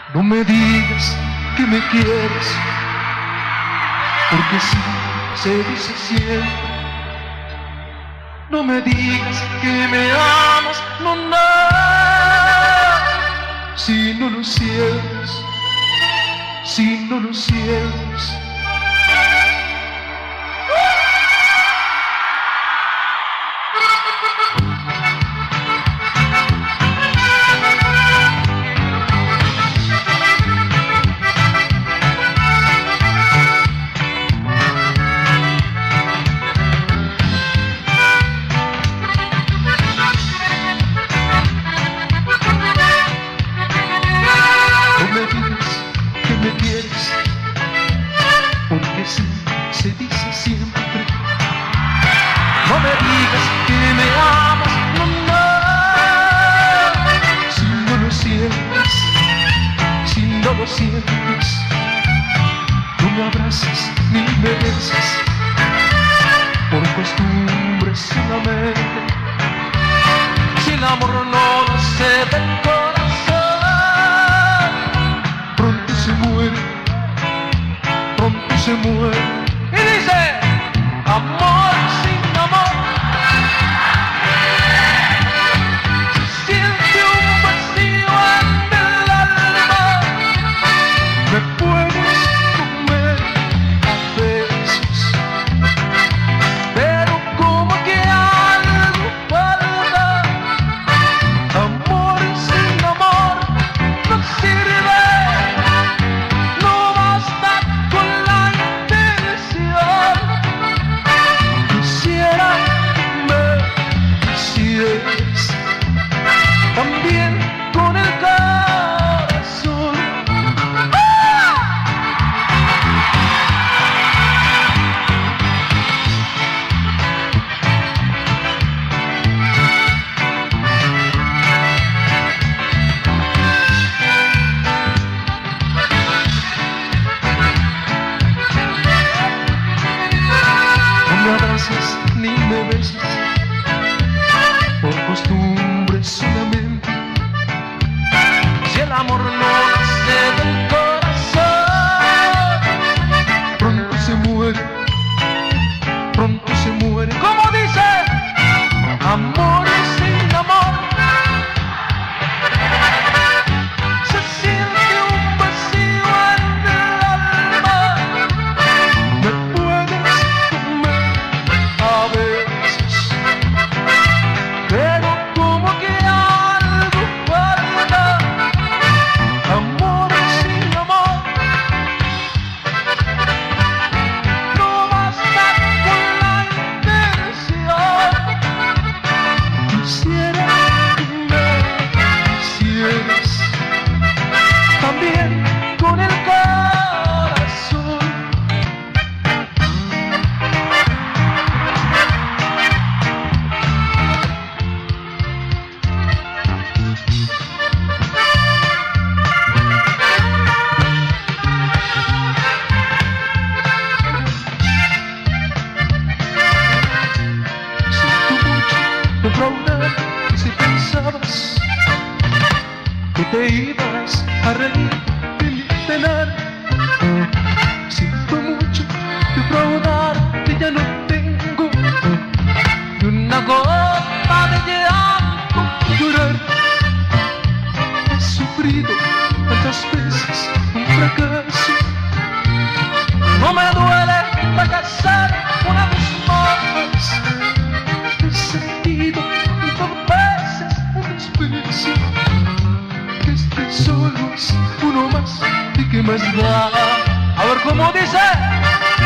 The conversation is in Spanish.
No me digas que me quieres, porque sí se dice siempre. No me digas que me amas, no, no, si no lo sientes, si no lo sientes. Porque sí, se dice siempre. No me digas que me amas, no, no, si no lo sientes, si no lo sientes. No me abraces ni me beses, por costumbre solamente. Si el amor no nace del corazón, pronto se muere, pronto se muere. Y dice, amor sin amor, se siente un vacío en el alma. Me puedes comer a besos, pero como que algo falta. Amor sin amor no sirve. También con el corazón. No me abrazas ni me besas, por costumbre solamente. Si el amor no nace del corazón, pronto se muere, pronto se muere. ¿Cómo dice? Amor sin amor, se siente un vacío en el alma. Me puedes comer a besos, pero como que algo falta. Amor sin amor no basta con la intención. Quisiera que me quisieras también con el corazón. Si pensabas que te ibas a reír y tener, siento mucho defraudarte, ya no tengo ni una gota de llanto que llorar. He sufrido tantas veces un fracaso, no me duele fracasar una vez más. He sentido veces un desprecio, que este solo es uno más y que más da. A ver cómo dice.